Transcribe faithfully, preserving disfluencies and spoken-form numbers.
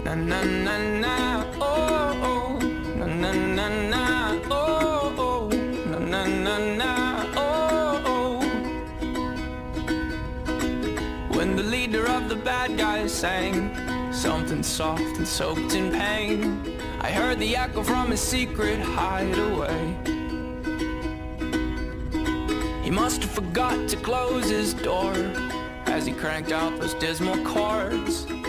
na na na na, oh oh, na na na na, oh oh, na na na na, oh oh. When the leader of the bad guys sang something soft and soaked in pain, I heard the echo from his secret hideaway. He must have forgot to close his door as he cranked out those dismal chords.